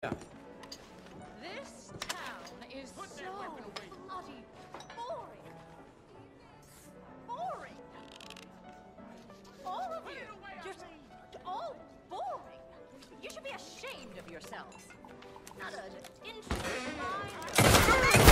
Yeah. This town is so bloody boring. Boring. All of you, just all boring. You should be ashamed of yourselves. Not an interesting mind.